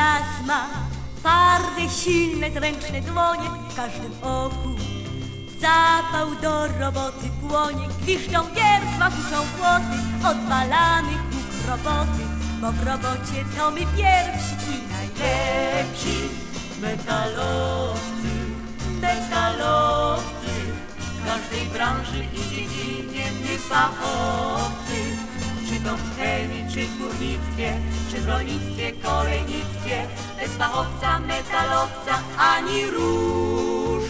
las ma twarde, silne, zręczne dłonie, w każdym oku zapał do roboty płonie. Gwiżdżą wiersła, huczą płoty, odwalamy huk roboty, bo w robocie to my pierwsi i najlepsi. Metalowcy, metalowcy, w każdej branży i dziedzinie my fachowcy. Czy to w chemii, czy w górnictwie, czy w rolnictwie, kolejnictwie, bez fachowca, metalowca ani róż.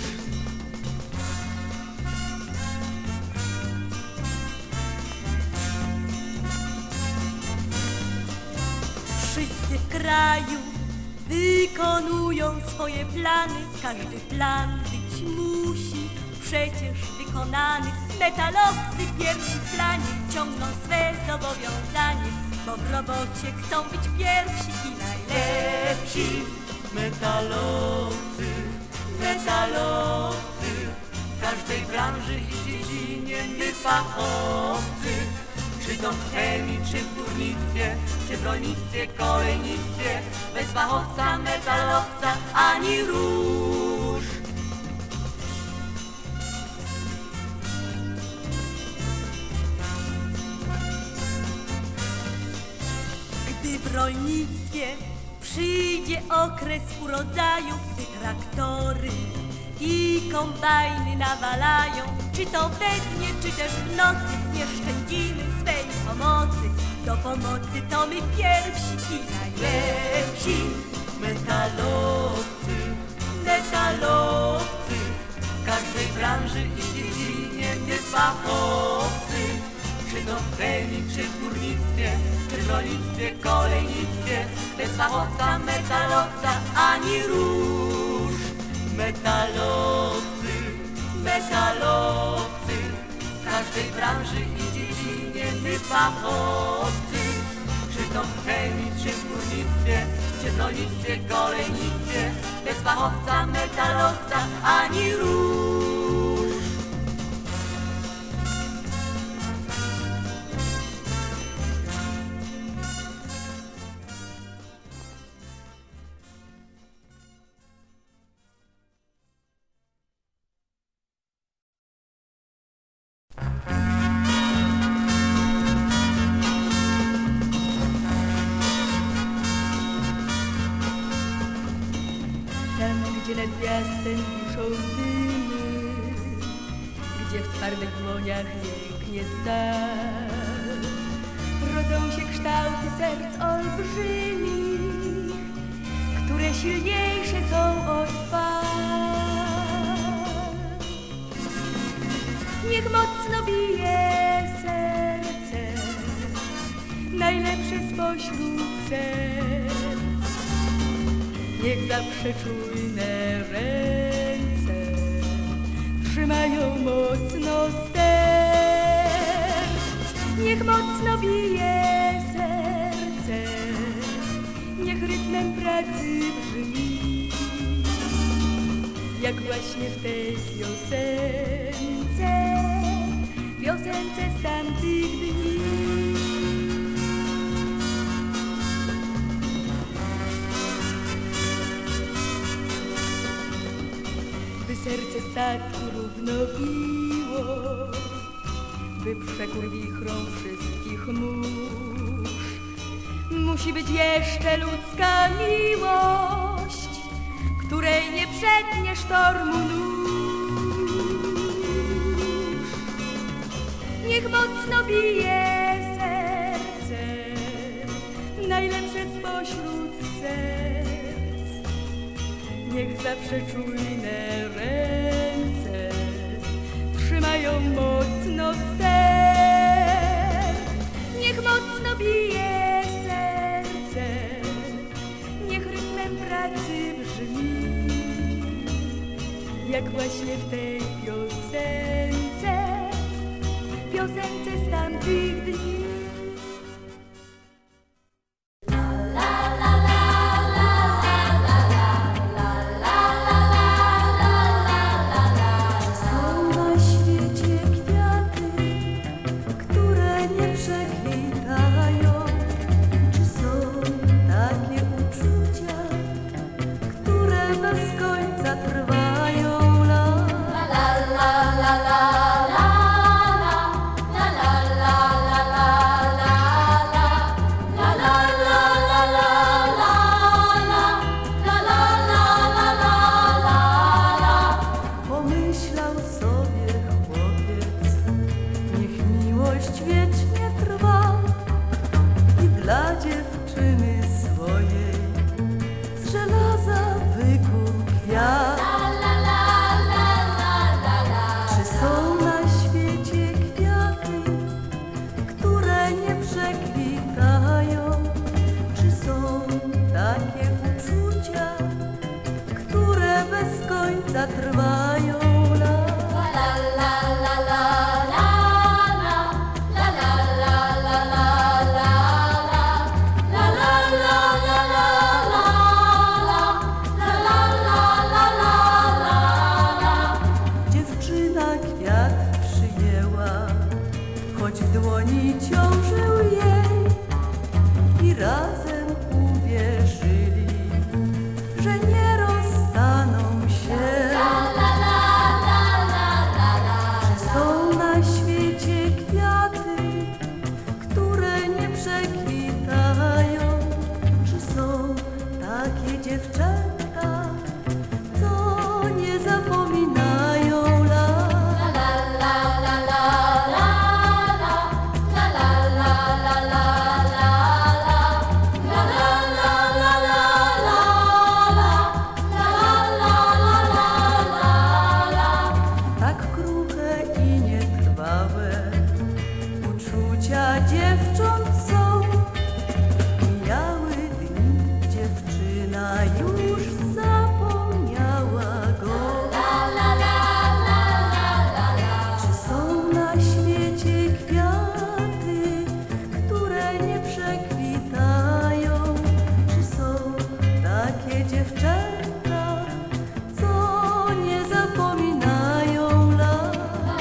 Wszyscy w kraju wykonują swoje plany, każdy plan być musi przecież wykonany. Metalowcy pierwsi w planie ciągną swe zobowiązanie, bo w robocie chcą być pierwsi i najlepsi. Metalowcy, metalowcy, w każdej branży i dziedzinie my fachowcy. Czy to w chemii, czy w górnictwie, czy w rolnictwie, kolejnictwie, bez fachowca, metalowca ani róż. Gdy w rolnictwie przyjdzie okres urodzaju, gdy traktory i kombajny nawalają, czy to we dnie, czy też w nocy, nie szczędzimy swej pomocy. Do pomocy to my pierwsi i najlepsi. Metalowcy, metalowcy, w każdej branży i dziedzinie my fachowcy. Czy to w chemii, czy w górnictwie, czy w rolnictwie, kolejnictwie, bez fachowca, metalowca ani róż. Metalowcy, metalowcy, w każdej branży i dziedzinie my fachowcy. Czy to w chemii, czy w górnictwie, czy w rolnictwie, kolejnictwie, bez fachowca, metalowca ani róż. Gdzie nad miastem wiszą dymy, gdzie w twardych dłoniach pięknie stal, rodzą się kształty serc olbrzymich, które silniejsze są od fal. Niech mocno bije serce, najlepsze spośród serc. Niech zawsze czujne ręce trzymają mocno ster. Niech mocno bije serce, niech rytmem pracy brzmi, jak właśnie w tej piosence, piosence z tamtych dni. Serce statku równo biło, by przekór wichrą wszystkich mórz. Musi być jeszcze ludzka miłość, której nie przetnie sztormu nóż. Niech mocno bije serce, najlepsze spośród serc. Niech zawsze czujne ręce trzymają mocno ster. Niech mocno bije serce, niech rytmem pracy brzmi, jak właśnie w tej piosence, piosence z tamtych dni. Czy są takie uczucia, dziewczyna kwiat przyjęła, choć w dłoni ciążył jej, i razem uwierzyli, że nie rozstaną się. Że są na świecie kwiaty, które nie przekwitają, że są takie dziewczęta, co nie zapominają lat. Tak kruche i nietrwałe uczucia dziewcząt są. Mijały dni, dziewczyna już zapomniała go. Czy są na świecie kwiaty, które nie przekwitają? Czy są takie dziewczęta, co nie zapominają lat?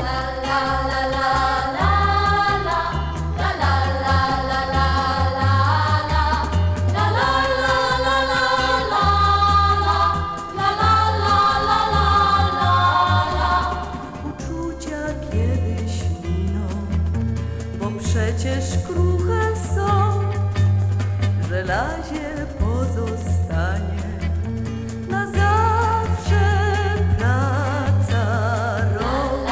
Uczucia kiedyś miną, bo przecież kruche są. W żelazie pozostanie na zawsze praca rąk.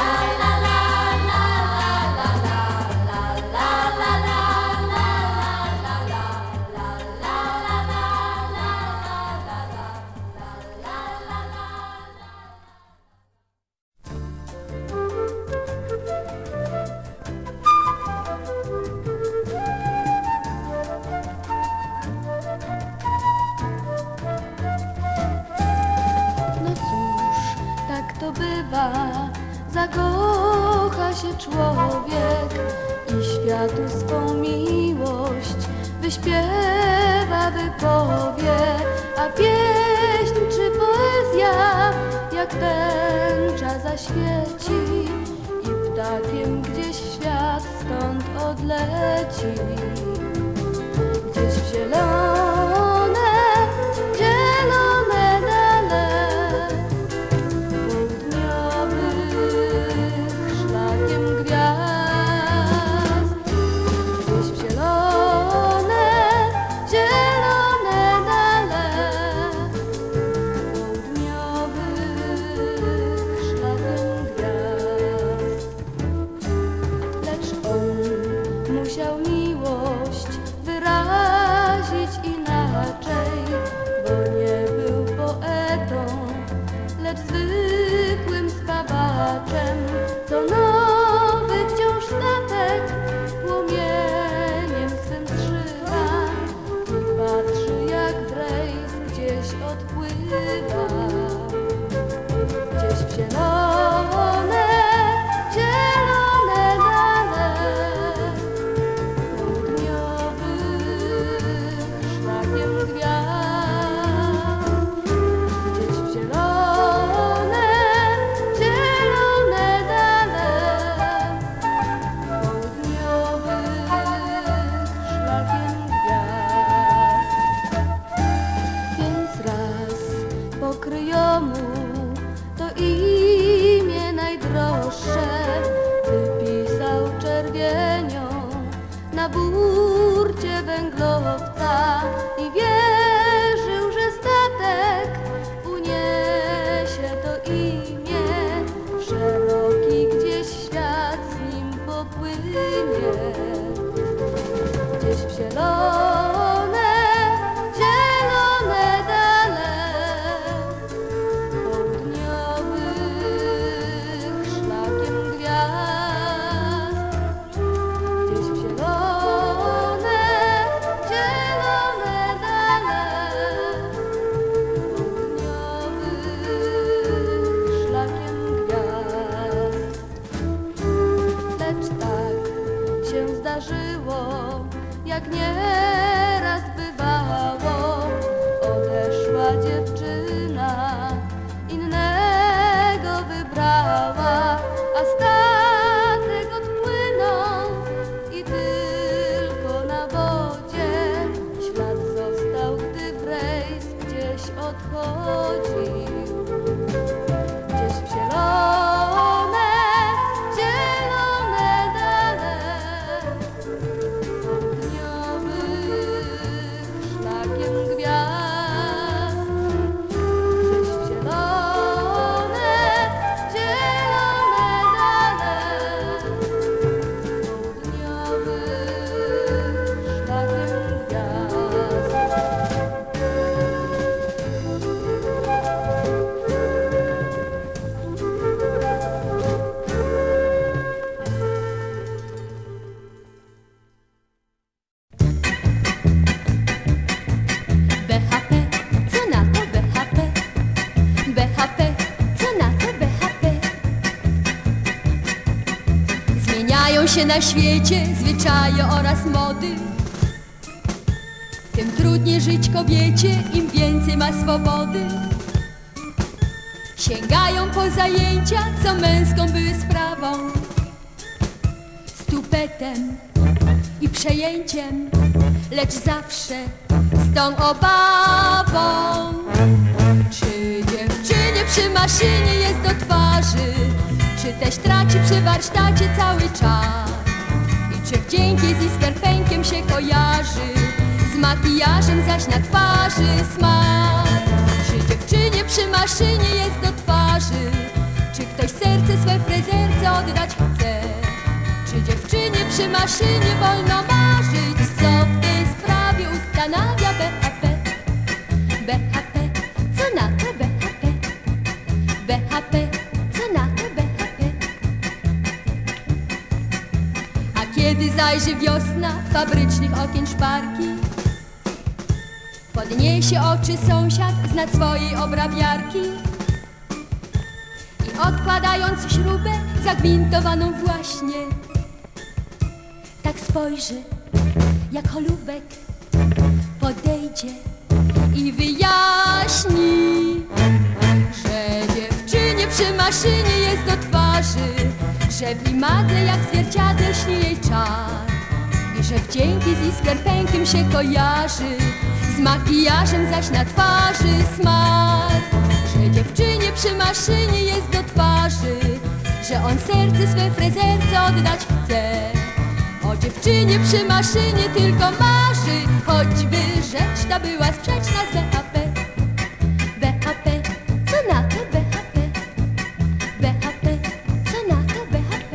No cóż, tak to bywa, zakocha się człowiek i światu swą miłość wyśpiewa, wypowie, a pieśń czy poezja jak tęcza zaświeci i ptakiem gdzieś świat stąd odleci. Gdzieś w zielone dale południowych szlakiem gwiazd. Gdzieś w zielone dale południowych szlakiem gwiazd. Lecz on musiał miłość wyrazić inaczej, bo nie był poetą, lecz zwykłym spawaczem. Co nowy wciąż statek płomieniem swym zżywa i patrzy jak w rejs gdzieś odpływa. Gdzieś w zielone dale południowych szlakiem gwiazd. Gdzieś w zielone dale południowych szlakiem gwiazd. Więc raz pokryjomu to imię najdroższe wypisał czerwienią na burcie węglowca i wierzył, że statek uniesie to imię w szeroki gdzieś świat, z nim popłynie. Gdzieś w zielone dale południowych szlakiem gwiazd. Gdzieś w zielone dale południowych szlakiem gwiazd. Lecz tak się zdarzyło, jak nieraz bywało, odeszła dziewczyna, innego wybrała. zmieniają się na świecie zwyczaje oraz mody. Tym trudniej żyć kobiecie, im więcej ma swobody. Sięgają po zajęcia, co męską były sprawą, z tupetem i przejęciem, lecz zawsze z tą obawą, czy dziewczynie przy maszynie jest do twarzy, czy też traci przy warsztacie cały czas, i czy wdzięki z iskerpękiem się kojarzy, z makijażem zaś na twarzy smak. Czy dziewczynie przy maszynie jest do twarzy, czy ktoś serce swe frezerce oddać chce? Czy dziewczynie przy maszynie wolno marzyć, co w tej sprawie ustanawia BHP? BHP, co na to BHP? BHP, co na to BHP? A kiedy zajrzy wiosna fabrycznych okien szparki, podniesie oczy sąsiad znad swojej obrabiarki i odkładając śrubę zagwintowaną właśnie, tak spojrzy jak cholubek, podejdzie i wyjaśni, że dziewczynie przy maszynie jest do twarzy, że w imadle jak zwierciadle śni jej czar i że wdzięki z iskerpękiem się kojarzy, z makijażem zaś na twarzy smak. Że dziewczynie przy maszynie jest do twarzy, że on serce swe frezerce oddać chce. O dziewczynie przy maszynie tylko marzy, choćby rzecz ta była sprzeczna z BHP. BHP, co na to BHP? BHP, co na to BHP?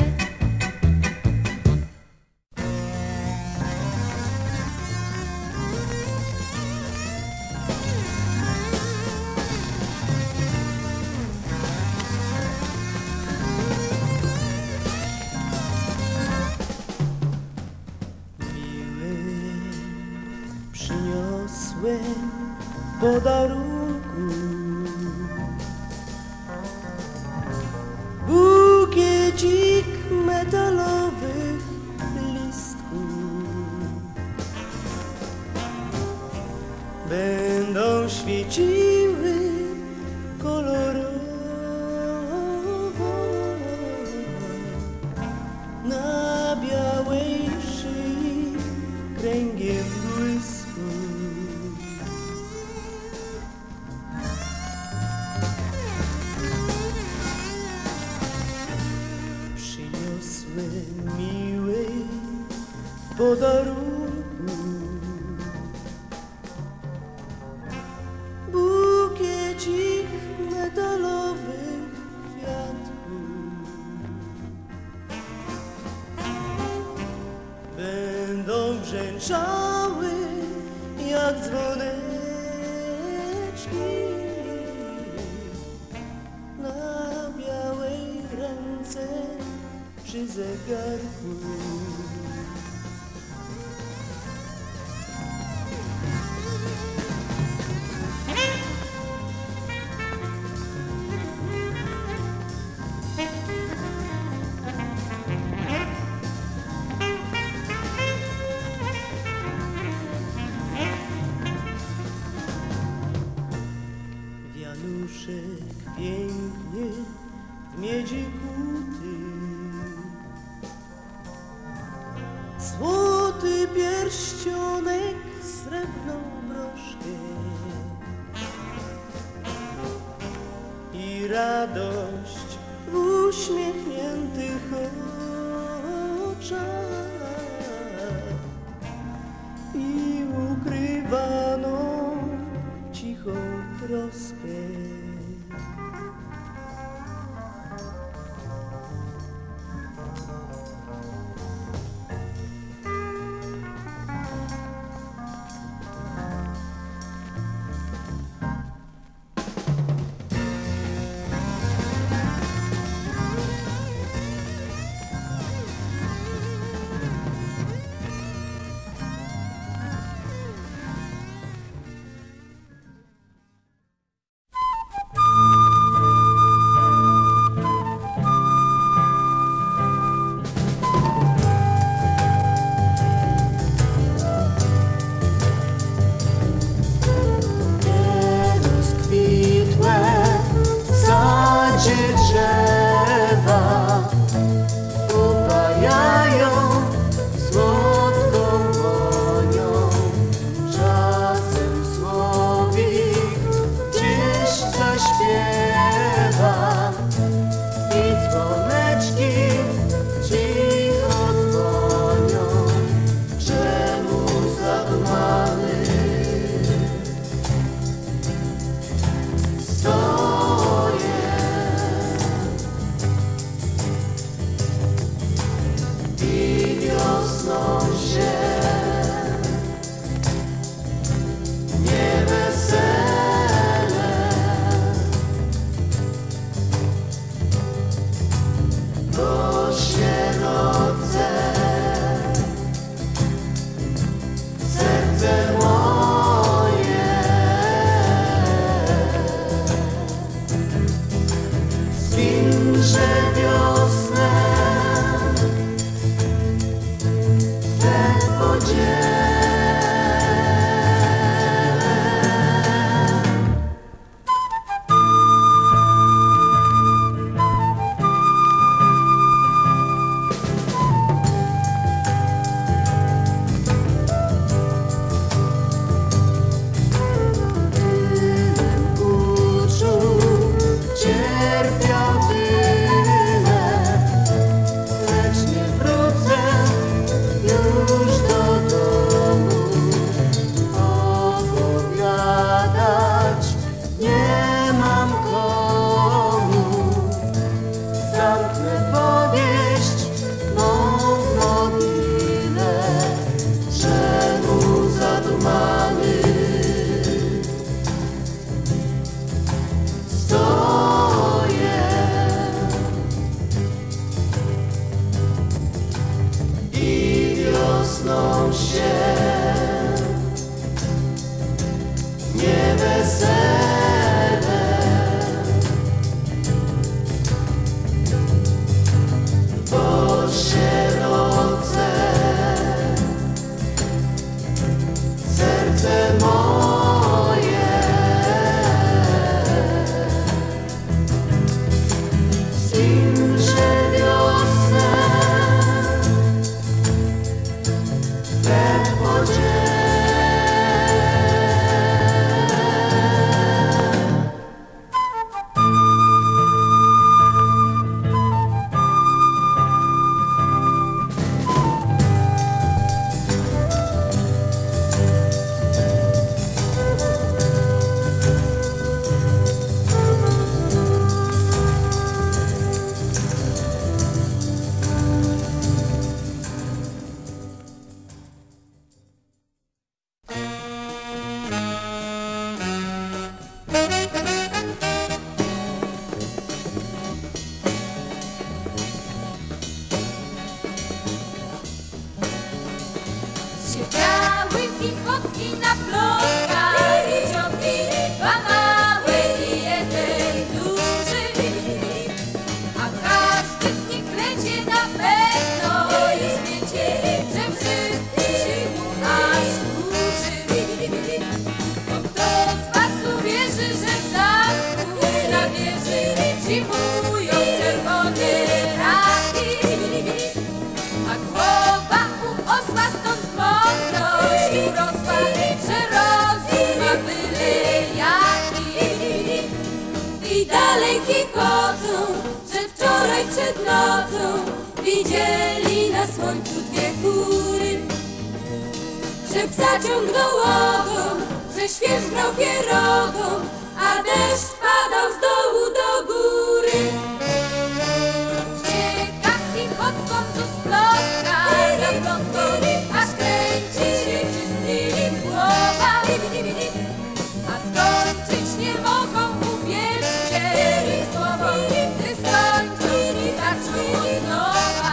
Przyniosłem w podarunku bukiecik metalowych listków. Będą świeciły kolorowo na białej szyi kręgiem błysku. Przyniosłem miłej podarunku bukiecik metalowych kwiatków. Będą brzęczały jak dzwoneczki na białej ręce przy zegarku. Wianuszek pięknie w miedzi kuty, złoty pierścionek, srebrną broszkę i radość w uśmiechniętych oczach i ukrywaną cichą troskę. się nie wesele, bo sieroce serce moje zimrze wiosen we wodzie. Siedziały pichotki na blokach, ciągli dwa małe i jeden duży, a każdy z nich lecie na pewno już wiecie, że wszyscy się mu aż kurzy. Bo kto z was uwierzy, że w zamku na wieży zimują czerwone raki, a głowa u osła stąd mądrość urosła, że rozum ma byle jaki. I dalej chichodzą, że wczoraj przed nocą widzieli na słońcu dwie kury, że psa ciągnął ogon, że śwież grał pierogą, a deszcz padał z dołu do góry. Cieka chichotką z usplotka za plotką, aż kręci się wszystkim głowa. A skończyć nie mogą, uwierzcie mi słowo, gdy skończą i zaczną od nowa.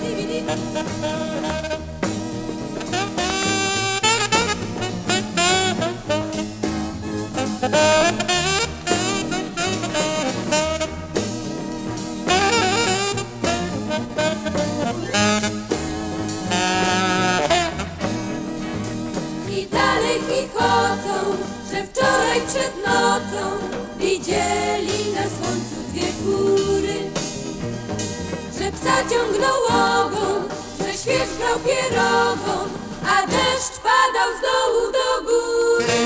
I dalej chichodzą, że wczoraj przed nocą widzieli na słońcu dwie kury, że psa ciągnął ogon, że śwież grał pierogą, a deszcz padał z dołu do góry.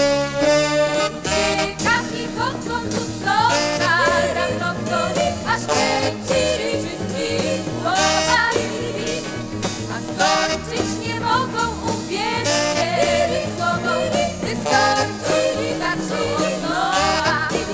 Cieka chichotką z usplotka za plotką, aż kręci się wszystkim głowa. A skończyć nie mogą, uwierzcie mi słowo, gdy skończą i zaczną od nowa.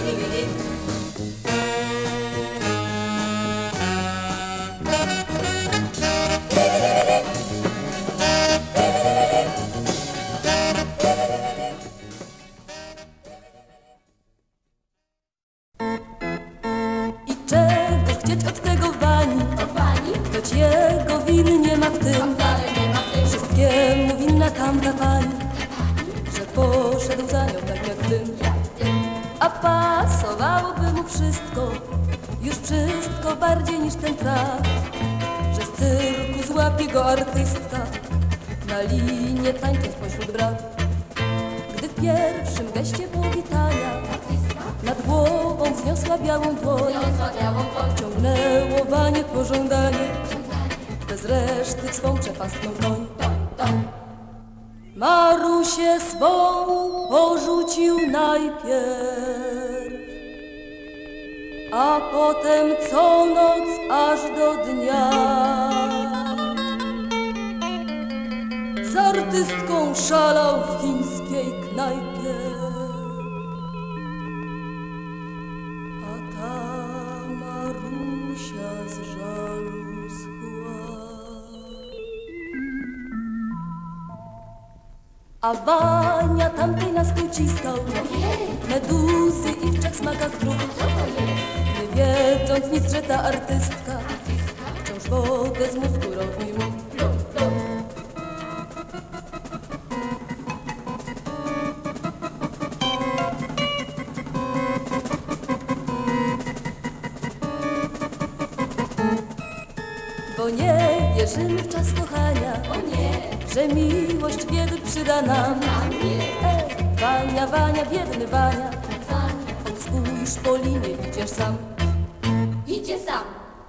I czego chcieć od tego Wani? Choć jego winy nie ma w tym. Wszystkiemu winna tamta pani, że poszedł za nią tak jak dym. A pasowałoby mu wszystko, już wszystko bardziej niż ten trakt, że z cyrku złapie go artystka, na linię tańcząc pośród brat. Gdy w pierwszym geście powitania nad głową wzniosła białą dłoń, ciągnęło Wanie pożądanie, bez reszty w swą przepastną koń. Marusię swą porzucił najpierw, a potem co noc aż do dnia z artystką szalał w chińskiej knajpie. A ta Marusia z żalu schła. A Wania tamtej na stół ciskał meduzy i w trzech smakach dróg, nie wiedząc nic, że ta artystka wciąż wodę z mózgu robi mu. bo nie wierzymy w czas kochania, że miłość biedy przyda nam. Wania, Wania, biedny Wania, spójrz po linie, idziesz sam. Idzie sam.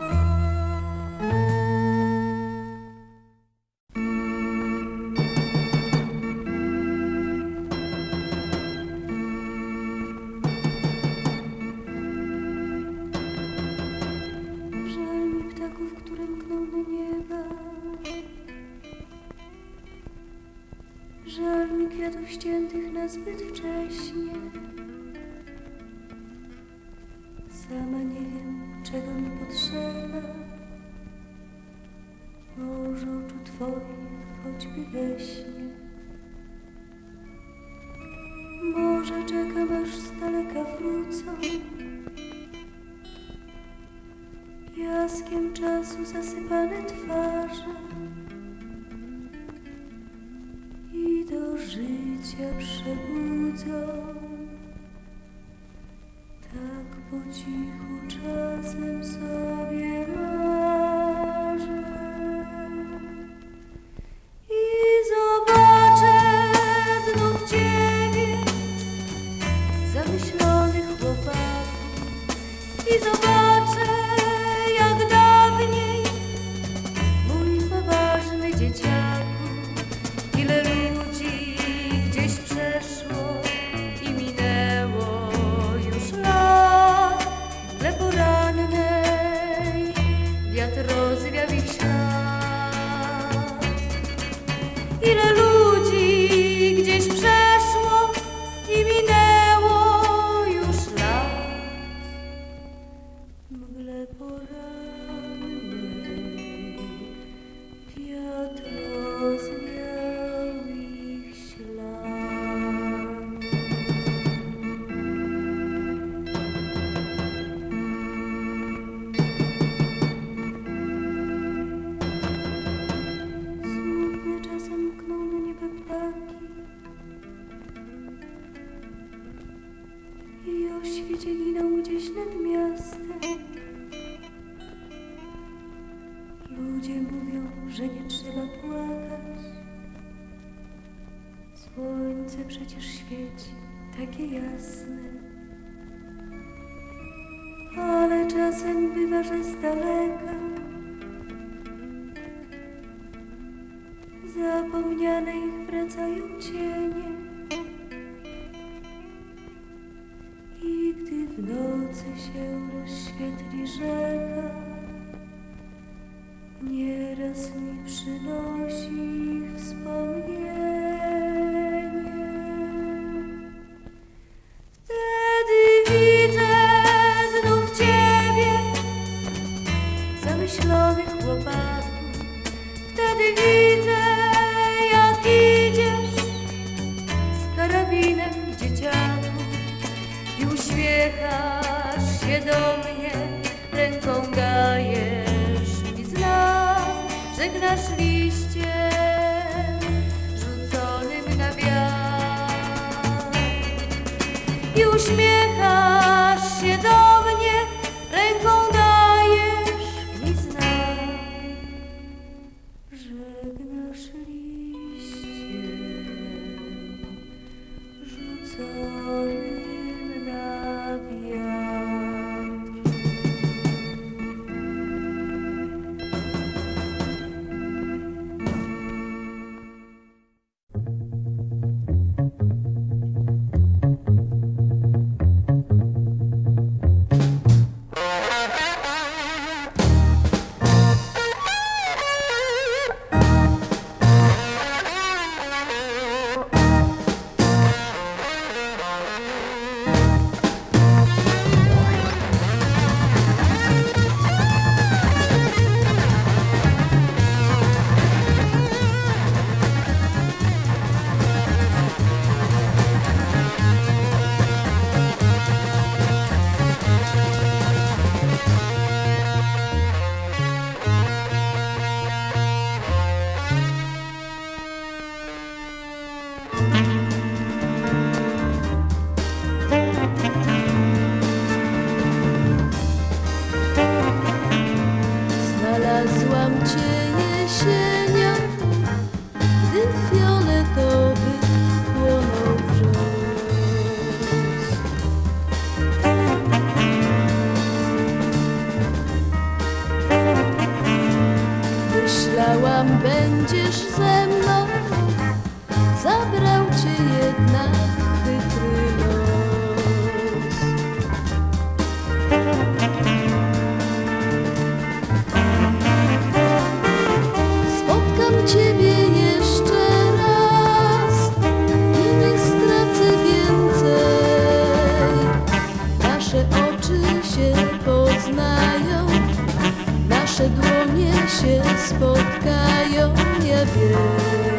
Żal mi ptaków, które mkną do nieba. Żal mi kwiatów ściętych na zbyt wcześnie. Sama nie wiem, czego mi potrzeba. Może oczu twoich, choćby we śnie. Może czekam, aż z daleka wrócą. Piaskiem czasu zasypane twarze i do życia przebudzą. Tak po cichu czasem sobie marzę i zobaczę znów ciebie, zamyślonych chłopaków, i zobaczę jak dawniej, mój poważny dzieciaku. Ile ludzi gdzieś przeszło i minęło już lat, tle porannej wiatr rozwiał ich ślad. Ile ludzi gdzieś przeszło i minęło już lat, mgle porannej wiatr rozwiał ich ślad. Smutne czasem mkną do nieba ptaki i o świcie giną gdzieś nad miastem. Ludzie mówią, że nie trzeba płakać. Słońce przecież świeci takie jasne, ale czasem bywa, że z daleka zapomniane ich wracają cienie. I gdy w nocy się rozświetli rzeka, nieraz mi przynosi ich wspomnienie. Wtedy widzę znów ciebie, zamyślonych chłopaków. Wtedy widzę, jak idziesz z karabinem w dzieciaku i uśmiechasz się do mnie, ręką dajesz mi znak, żegnasz liściem rzuconym na wiatr i uśmiechasz się do mnie, ręką dajesz mi znak, żegnasz liściem rzuconym na wiatr. Myślałam cię jesienią, gdy fioletowy płonął wrzos. Myślałam, będziesz ze mną, zabrał cię jednak chytry los. Spotkam ciebie jeszcze raz i nie stracę więcej. Nasze oczy się poznają, nasze dłonie się spotkają, ja wiem.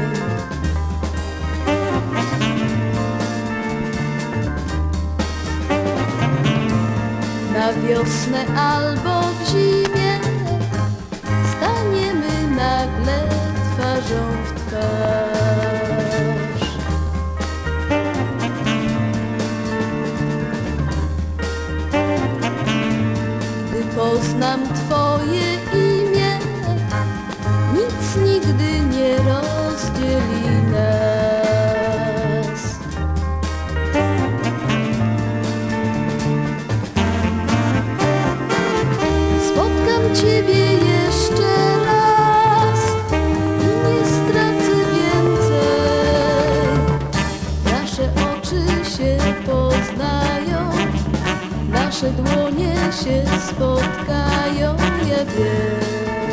Na wiosnę albo w zimie staniemy nagle twarzą w twarz. Gdy poznam twoje imię, nic nigdy nie rozdzieli nas. Spotkam ciebie jeszcze raz i nie stracę więcej. Nasze oczy się poznają, nasze dłonie się spotkają, ja wiem.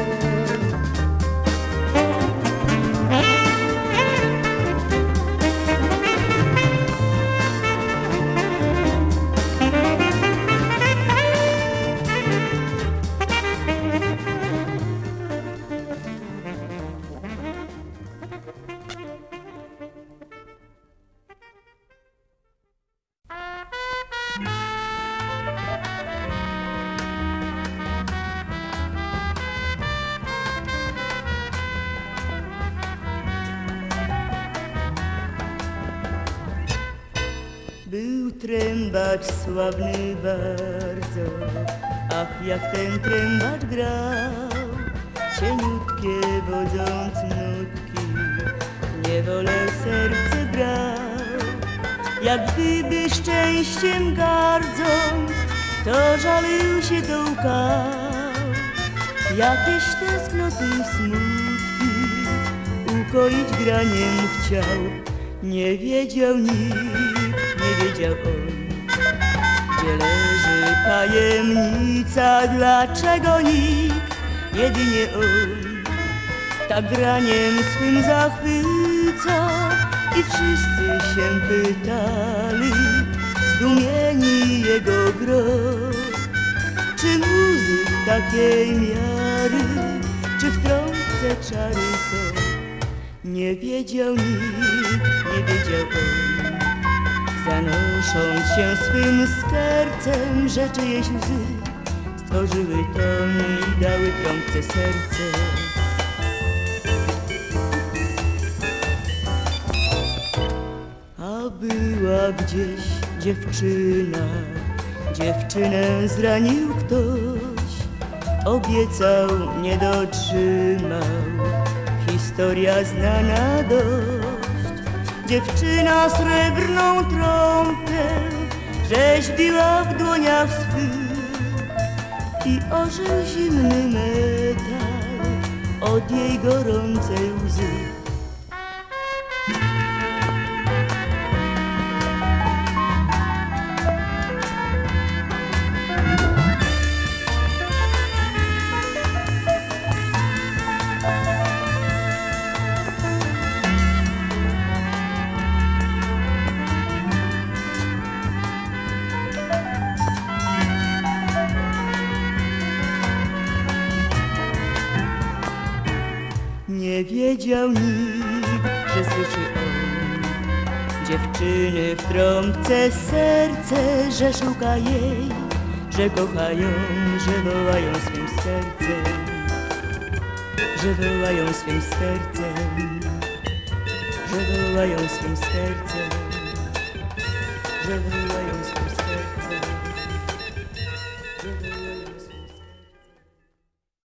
Był trębacz sławny bardzo, ach jak ten trębacz grał, cieniutkie wodząc nutki, niewolę serce brał. Jak gdyby szczęściem gardząc, to żalił się to łkał. Jakieś tęsknoty i smutki ukoić graniem chciał, nie wiedział nikt. Nie wiedział on, gdzie leży tajemnica, dlaczego nikt, jedynie on, tak graniem swym zachwyca. I wszyscy się pytali, zdumieni jego gro, czy muzyk takiej miary, czy w trąbce czary są. Nie wiedział nikt, nie wiedział on, zanosząc się swym sercem, że czyjeś łzy stworzyły ton i dały trąbce serce. A była gdzieś dziewczyna, dziewczynę zranił ktoś, obiecał, nie dotrzymał, historia znana dość. Dziewczyna srebrną trąbkę rzeźbiła w dłoniach swych i ożył zimny metal od jej gorącej łzy. Nie wiedział nikt, że słyszy on dziewczyny w trąbce serce, że szuka jej, że kocha ją, że wołają swym sercem, że wołają swym sercem, że wołają swym sercem, że wołają.